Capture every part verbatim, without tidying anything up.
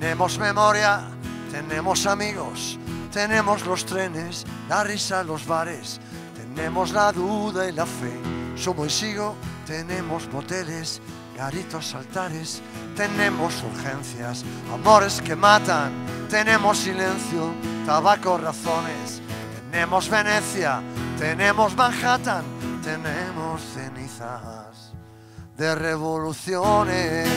Tenemos memoria, tenemos amigos, tenemos los trenes, la risa, los bares, tenemos la duda y la fe, sumo y sigo, tenemos moteles, garitos, altares, tenemos urgencias, amores que matan, tenemos silencio, tabaco, razones, tenemos Venecia, tenemos Manhattan, tenemos cenizas de revoluciones.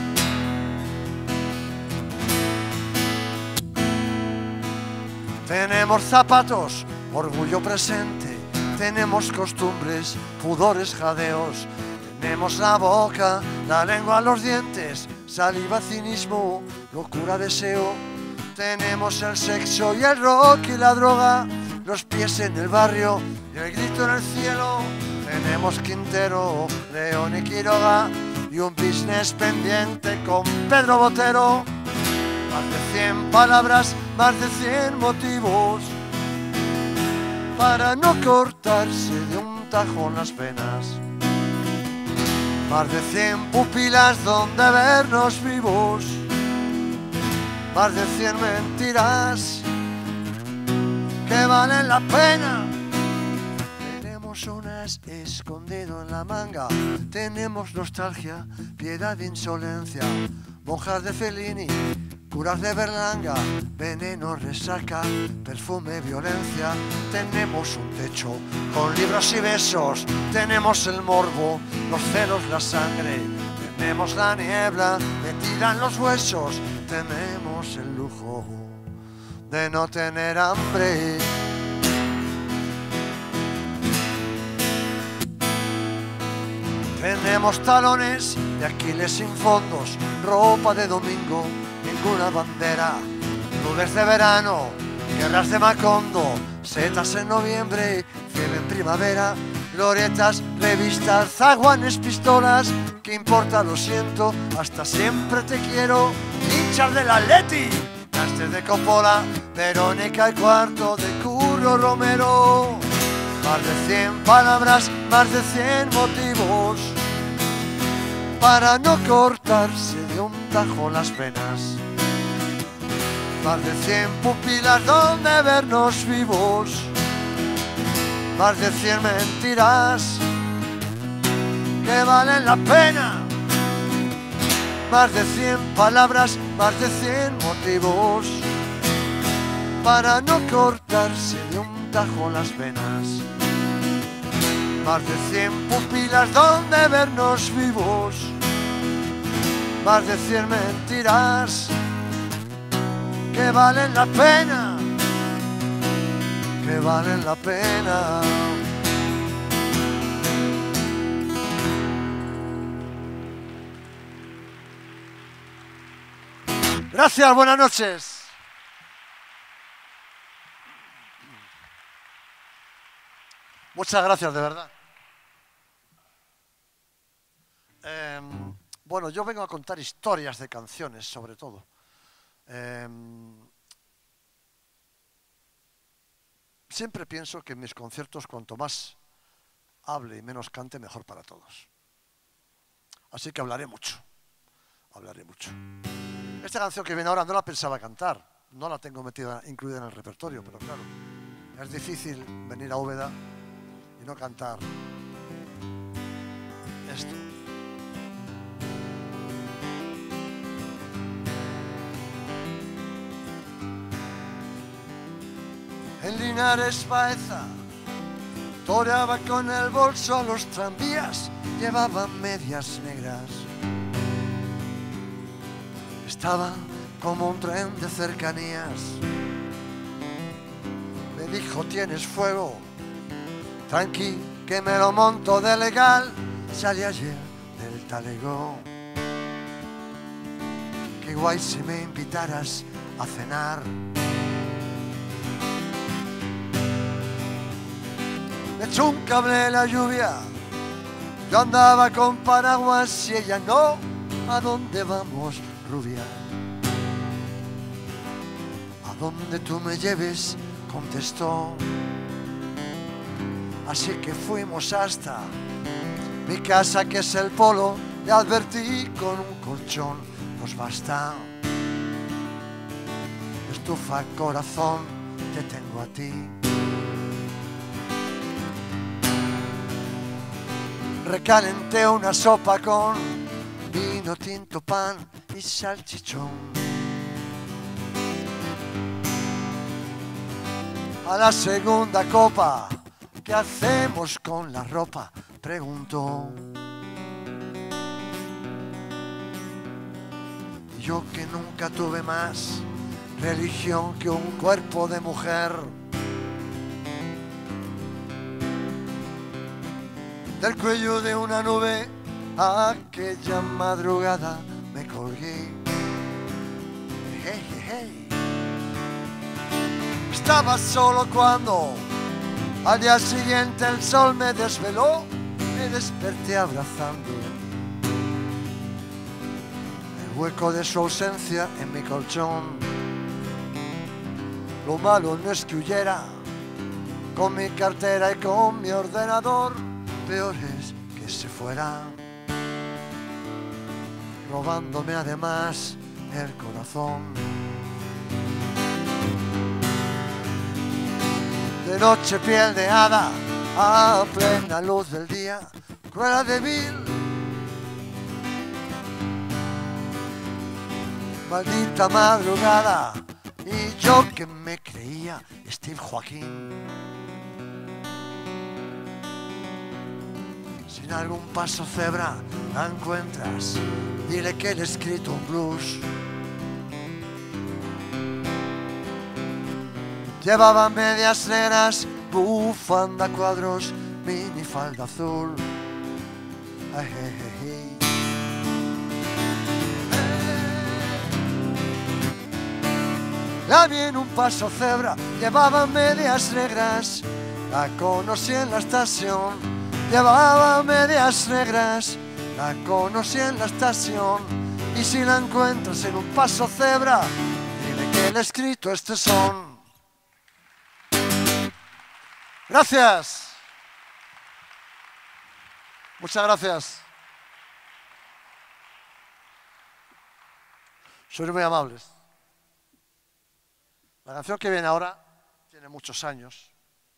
Tenemos zapatos, orgullo presente, tenemos costumbres, pudores, jadeos, tenemos la boca, la lengua, los dientes, saliva, cinismo, locura, deseo, tenemos el sexo y el rock y la droga, los pies en el barrio y el grito en el cielo, tenemos Quintero, León y Quiroga y un business pendiente con Pedro Botero. Más de cien palabras, más de cien motivos para no cortarse de un tajón las venas. Más de cien pupilas donde vernos vivos. Más de cien mentiras que valen la pena. Tenemos unas escondido en la manga. Tenemos nostalgia, piedad, insolencia, monjas de Fellini, curas de Berlanga, veneno, resaca, perfume, violencia. Tenemos un techo con libros y besos, tenemos el morbo, los celos, la sangre, tenemos la niebla, me tiran los huesos, tenemos el lujo de no tener hambre. Tenemos talones de Aquiles sin fondos, ropa de domingo, ninguna bandera, nubes de verano, guerras de Macondo, setas en noviembre, fiebre en primavera, glorietas, revistas, zaguanes, pistolas, ¿qué importa? Lo siento, hasta siempre te quiero, hinchas del Atleti, Castell de Coppola, Verónica y cuarto de Curro Romero. Más de cien palabras, más de cien motivos para no cortarse de un tajo las venas. Más de cien pupilas donde vernos vivos. Más de cien mentiras que valen la pena. Más de cien palabras, más de cien motivos para no cortarse de un tajo las venas. Más de cien pupilas donde vernos vivos. Más de cien mentiras que valen la pena, que valen la pena. Gracias, buenas noches. Muchas gracias, de verdad. Eh, bueno, yo vengo a contar historias de canciones, sobre todo. Eh, siempre pienso que en mis conciertos, cuanto más hable y menos cante, mejor para todos. Así que hablaré mucho, hablaré mucho. Esta canción que viene ahora no la pensaba cantar, no la tengo metida, incluida en el repertorio, pero claro, es difícil venir a Úbeda y no cantar esto. En Linares Baeza toreaba con el bolso a los tranvías, llevaban medias negras. Estaba como un tren de cercanías. Me dijo, ¿tienes fuego? Tranqui, que me lo monto de legal. Salí ayer del talegón. Qué guay si me invitaras a cenar. Me echó un cable la lluvia. Yo andaba con paraguas y ella no. ¿A dónde vamos, rubia? A donde tú me lleves, contestó. Así que fuimos hasta mi casa, que es el Polo. Le advertí, con un colchón nos basta. estufa corazón, te tengo a ti. Recalenté una sopa con vino tinto, pan y salchichón. A la segunda copa, ¿qué hacemos con la ropa?, preguntó. Yo que nunca tuve más religión que un cuerpo de mujer, del cuello de una nube aquella madrugada me colgué. Hey, hey, hey. Estaba solo cuando al día siguiente el sol me desveló, me desperté abrazándolo. El hueco de su ausencia en mi colchón. Lo malo no es que huyera con mi cartera y con mi ordenador, peor es que se fuera, robándome además el corazón. De noche piel de hada, a plena luz del día, cruela de vil. Maldita madrugada, y yo que me creía Steve Joaquín. Si en algún paso cebra la encuentras, dile que le he escrito un blues. Llevaba medias negras, bufanda cuadros, minifalda azul. Ay, hey, hey, hey. La vi en un paso cebra, llevaba medias negras, la conocí en la estación. Llevaba medias negras, la conocí en la estación. Y si la encuentras en un paso cebra, dile que le he escrito este son. Gracias. Muchas gracias. Sois muy amables. La canción que viene ahora tiene muchos años.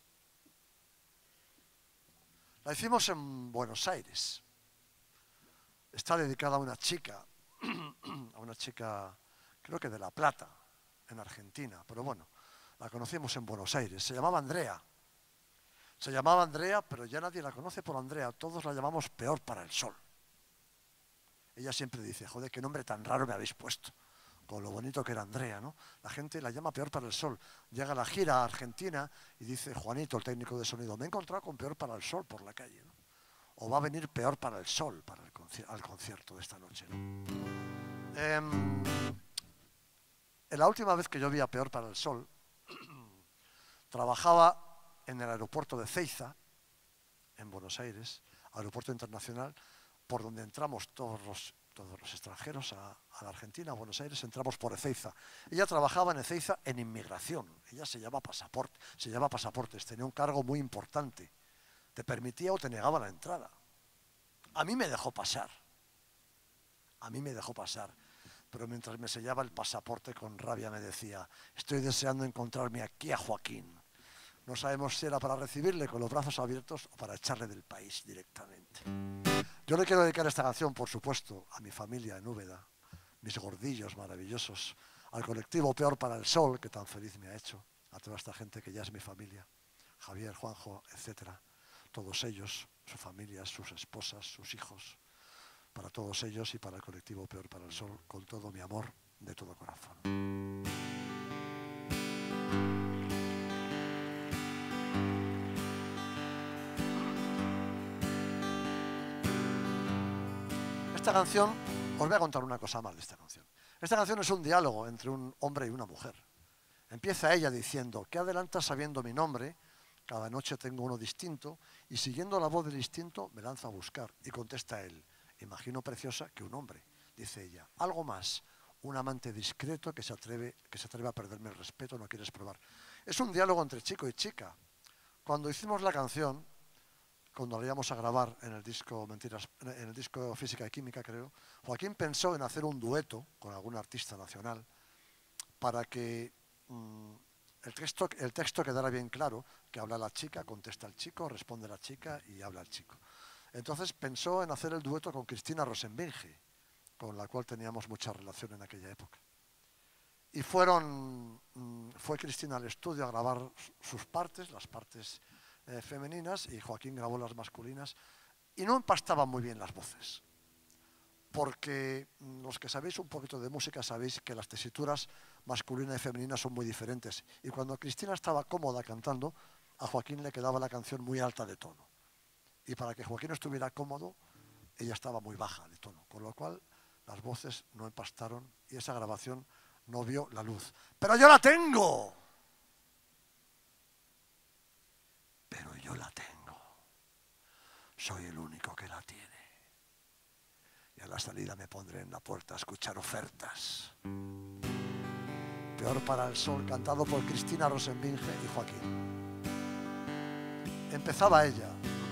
La hicimos en Buenos Aires. Está dedicada a una chica, a una chica, creo que de La Plata, en Argentina, pero bueno, la conocimos en Buenos Aires. Se llamaba Andrea. Se llamaba Andrea, pero ya nadie la conoce por Andrea. Todos la llamamos Peor para el Sol. Ella siempre dice, joder, qué nombre tan raro me habéis puesto, con lo bonito que era Andrea, ¿no? La gente la llama Peor para el Sol. Llega a la gira a Argentina y dice, Juanito, el técnico de sonido, me he encontrado con Peor para el Sol por la calle, ¿no? O va a venir Peor para el Sol para el conci al concierto de esta noche, ¿no? Eh, en la última vez que yo vi a Peor para el Sol, trabajaba en el aeropuerto de Ezeiza, en Buenos Aires, aeropuerto internacional, por donde entramos todos los, todos los extranjeros a, a la Argentina, a Buenos Aires, entramos por Ezeiza. Ella trabajaba en Ezeiza en inmigración, ella se llama pasaporte, se llama pasaportes, tenía un cargo muy importante, te permitía o te negaba la entrada. A mí me dejó pasar, a mí me dejó pasar, pero mientras me sellaba el pasaporte con rabia me decía, estoy deseando encontrarme aquí a Joaquín. No sabemos si era para recibirle con los brazos abiertos o para echarle del país directamente. Yo le quiero dedicar esta canción, por supuesto, a mi familia en Úbeda, mis gordillos maravillosos, al colectivo Peor para el Sol, que tan feliz me ha hecho, a toda esta gente que ya es mi familia, Javier, Juanjo, etcétera. Todos ellos, sus familias, sus esposas, sus hijos, para todos ellos y para el colectivo Peor para el Sol, con todo mi amor, de todo corazón. Esta canción, os voy a contar una cosa más de esta canción. Esta canción es un diálogo entre un hombre y una mujer. Empieza ella diciendo, ¿qué adelantas sabiendo mi nombre? Cada noche tengo uno distinto y siguiendo la voz del instinto me lanzo a buscar. Y contesta él, imagino preciosa que un hombre. Dice ella, algo más, un amante discreto que se atreve, que se atreve a perderme el respeto, no quieres probar. Es un diálogo entre chico y chica. Cuando hicimos la canción, cuando la íbamos a grabar en el disco Mentiras, en el disco Física y Química, creo, Joaquín pensó en hacer un dueto con algún artista nacional para que mmm, el, texto, el texto quedara bien claro, que habla la chica, contesta el chico, responde la chica y habla el chico. Entonces pensó en hacer el dueto con Cristina Rosenbinge, con la cual teníamos mucha relación en aquella época. Y fueron, fue Cristina al estudio a grabar sus partes, las partes eh, femeninas, y Joaquín grabó las masculinas, y no empastaban muy bien las voces, porque los que sabéis un poquito de música sabéis que las tesituras masculina y femenina son muy diferentes, y cuando Cristina estaba cómoda cantando, a Joaquín le quedaba la canción muy alta de tono, y para que Joaquín estuviera cómodo, ella estaba muy baja de tono, con lo cual las voces no empastaron y esa grabación no vio la luz. ¡Pero yo la tengo! Pero yo la tengo. Soy el único que la tiene. Y a la salida me pondré en la puerta a escuchar ofertas. Peor para el sol, cantado por Cristina Rosenbinge y Joaquín. Empezaba ella.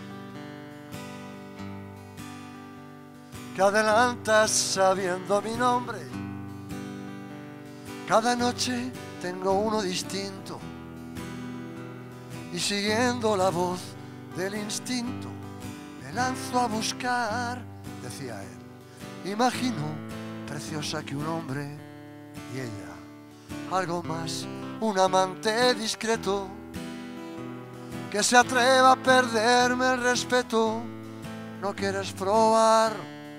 Que adelantas sabiendo mi nombre. Cada noche tengo uno distinto y siguiendo la voz del instinto me lanzo a buscar, decía él. Imagino preciosa que un hombre y ella, algo más, un amante discreto que se atreva a perderme el respeto. ¿No quieres probar?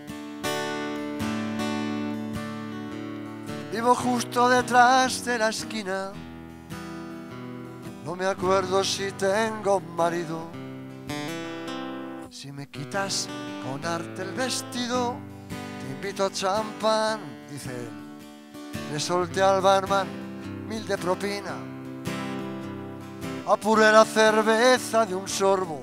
Vivo justo detrás de la esquina. No me acuerdo si tengo marido. Si me quitas con arte el vestido, te invito a champán, dice él. Le solté al barman mil de propina. Apuré la cerveza de un sorbo.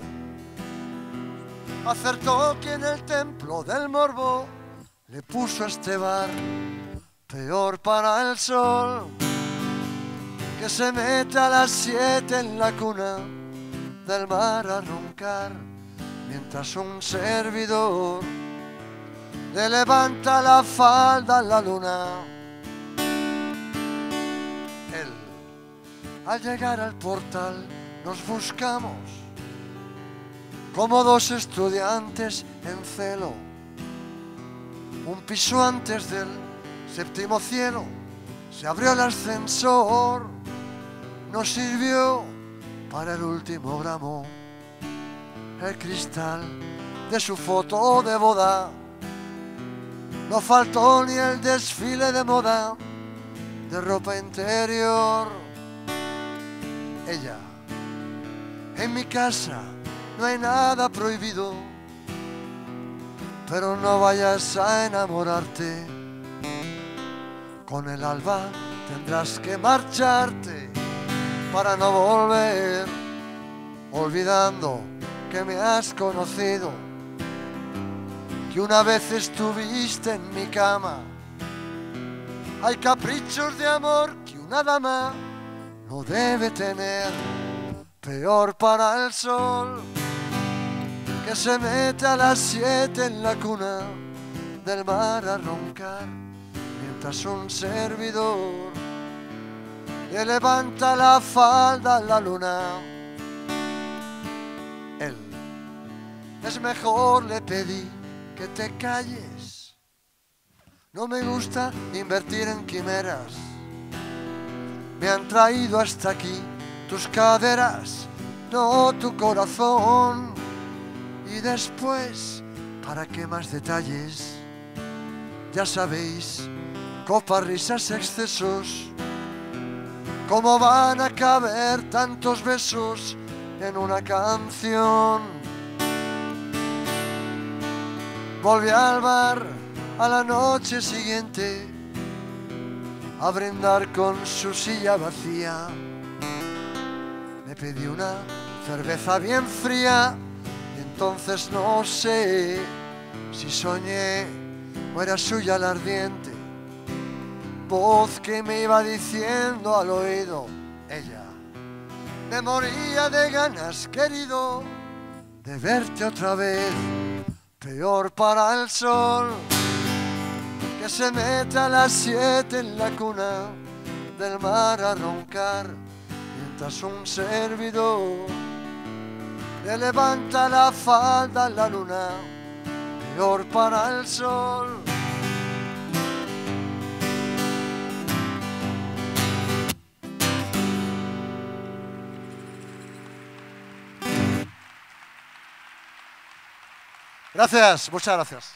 Acertó que en el templo del morbo le puso a este bar. Peor para el sol, que se mete a las siete en la cuna del mar a roncar, mientras un servidor le levanta la falda a la luna. Él, al llegar al portal, nos buscamos como dos estudiantes en celo. Un piso antes del séptimo cielo, se abrió el ascensor, nos sirvió para el último gramo el cristal de su foto de boda. No faltó ni el desfile de moda de ropa interior. Ella, en mi casa no hay nada prohibido, pero no vayas a enamorarte. Con el alba tendrás que marcharte para no volver, olvidando que me has conocido, que una vez estuviste en mi cama. Hay caprichos de amor que una dama no debe tener. Peor para el sol, que se mete a las siete en la cuna del mar a roncar, mientras un servidor le levanta la falda a la luna. Él, es mejor le pedí que te calles. No me gusta invertir en quimeras. Me han traído hasta aquí tus caderas, no tu corazón. Y después, ¿para qué más detalles? Ya sabéis, copas, risas, excesos. ¿Cómo van a caber tantos besos en una canción? Volví al bar a la noche siguiente a brindar con su silla vacía. Me pedí una cerveza bien fría y entonces no sé si soñé o era suya la ardiente voz que me iba diciendo al oído. Ella, me moría de ganas, querido, de verte otra vez. Peor para el sol, que se mete a las siete en la cuna del mar a roncar, mientras un servidor le levanta la falda a la luna, peor para el sol. Gracias, muchas gracias.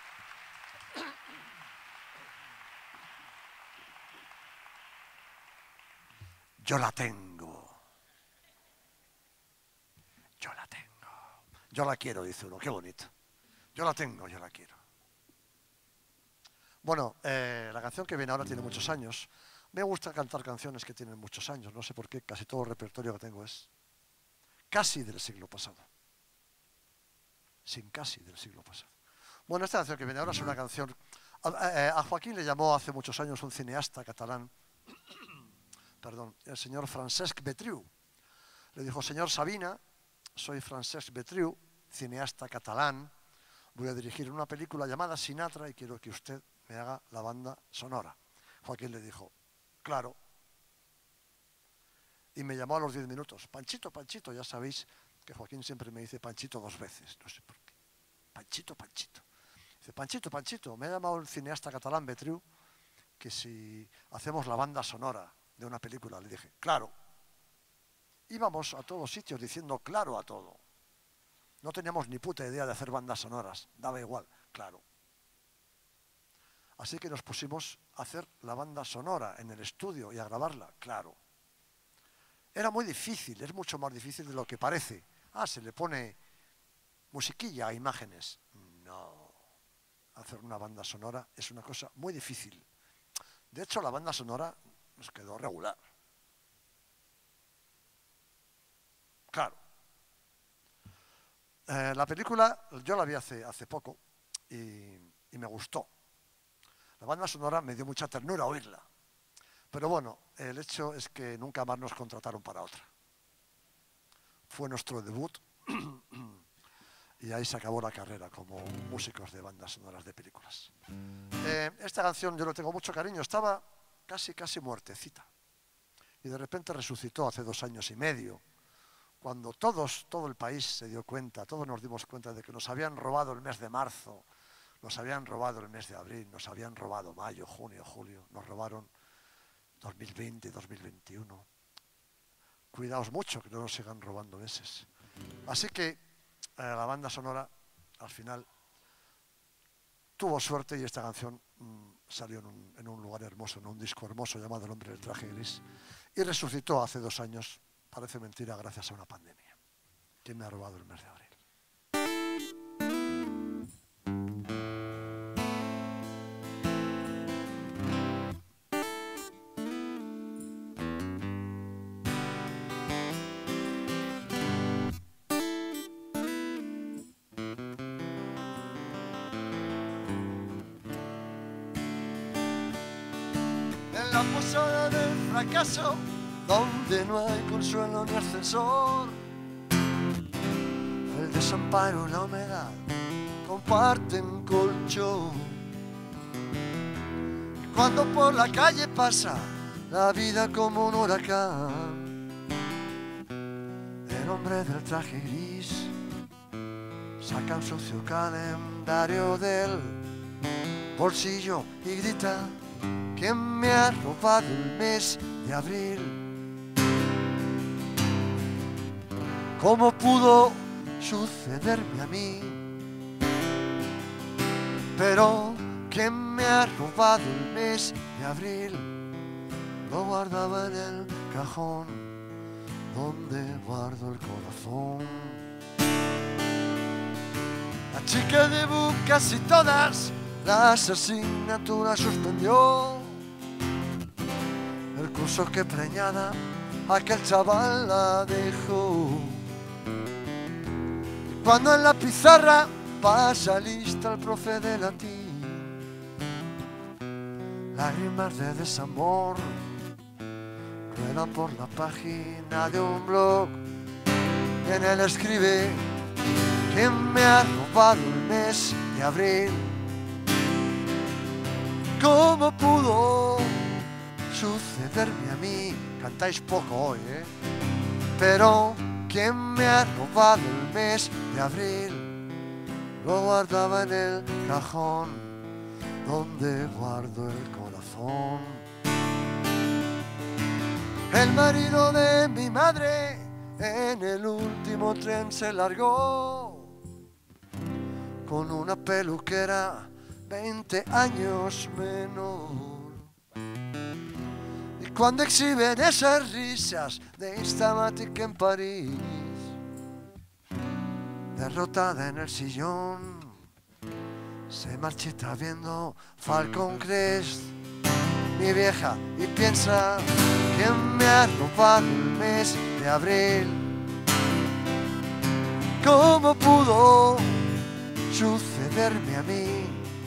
Yo la tengo. Yo la tengo. Yo la quiero, dice uno. Qué bonito. Yo la tengo, yo la quiero. Bueno, eh, la canción que viene ahora tiene muchos años. Me gusta cantar canciones que tienen muchos años. No sé por qué, casi todo el repertorio que tengo es casi del siglo pasado. Sin casi del siglo pasado. Bueno, esta canción que viene ahora es una canción... A, a Joaquín le llamó hace muchos años un cineasta catalán, perdón, el señor Francesc Betriu. Le dijo, señor Sabina, soy Francesc Betriu, cineasta catalán, voy a dirigir una película llamada Sinatra y quiero que usted me haga la banda sonora. Joaquín le dijo, claro. Y me llamó a los diez minutos, Panchito, Panchito, ya sabéis que Joaquín siempre me dice Panchito dos veces, no sé por qué. Panchito, Panchito. Dice, Panchito, Panchito, me ha llamado el cineasta catalán Betriu que si hacemos la banda sonora de una película. Le dije, claro. Íbamos a todos sitios diciendo claro a todo. No teníamos ni puta idea de hacer bandas sonoras, daba igual, claro. Así que nos pusimos a hacer la banda sonora en el estudio y a grabarla, claro. Era muy difícil, es mucho más difícil de lo que parece. Ah, se le pone musiquilla a imágenes. No, hacer una banda sonora es una cosa muy difícil. De hecho, la banda sonora nos quedó regular. Claro. Eh, la película yo la vi hace, hace poco y, y me gustó. La banda sonora me dio mucha ternura oírla. Pero bueno, el hecho es que nunca más nos contrataron para otra. Fue nuestro debut y ahí se acabó la carrera como músicos de bandas sonoras de películas. Eh, esta canción yo le tengo mucho cariño, estaba casi, casi muertecita. Y de repente resucitó hace dos años y medio, cuando todos, todo el país se dio cuenta, todos nos dimos cuenta de que nos habían robado el mes de marzo, nos habían robado el mes de abril, nos habían robado mayo, junio, julio, nos robaron dos mil veinte, dos mil veintiuno. Cuidaos mucho que no nos sigan robando meses. Así que eh, la banda sonora, al final, tuvo suerte y esta canción mmm, salió en un, en un lugar hermoso, en un disco hermoso llamado El hombre del traje gris, y resucitó hace dos años, parece mentira, gracias a una pandemia. ¿Quién me ha robado el mes de abril? La posada del fracaso, donde no hay consuelo ni ascensor, el desamparo y la humedad comparten colchón. Y cuando por la calle pasa la vida como un huracán, el hombre del traje gris saca un sucio calendario del bolsillo y grita: ¿quién me ha robado el mes de abril? ¿Cómo pudo sucederme a mí? Pero ¿quién me ha robado el mes de abril? Lo guardaba en el cajón donde guardo el corazón. La chica de Bu casi todas las asignaturas suspendió. El curso que preñada aquel chaval la dejó. Y cuando en la pizarra pasa lista el profe de latín, lágrimas de desamor ruedan por la página de un blog. Y en él escribe: ¿quién me ha robado el mes de abril? ¿Cómo pudo sucederme a mí. Cantáis poco hoy, ¿eh? Pero ¿quién me ha robado el mes de abril? Lo guardaba en el cajón donde guardo el corazón. El marido de mi madre en el último tren se largó con una peluquera veinte años menor. Y cuando exhiben esas risas de Instamatic en París, derrotada en el sillón, se marchita viendo Falcon Crest, mi vieja, y piensa: ¿quién me ha robado el mes de abril? ¿Cómo pudo sucederme a mí?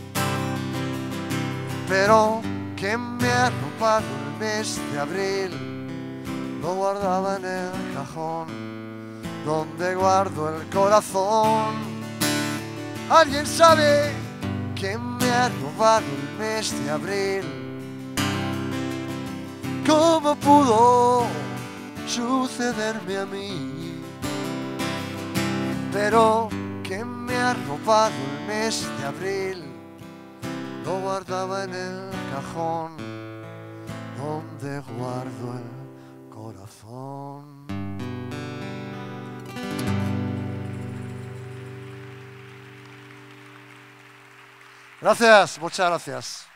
Pero ¿quién me ha robado el mes de abril? Lo guardaba en el cajón donde guardo el corazón. ¿Alguien sabe quién me ha robado el mes de abril? ¿Cómo pudo sucederme a mí? Pero ¿quién me ha robado el mes de abril? Lo guardaba en el cajón donde guardo el corazón. Gracias, muchas gracias.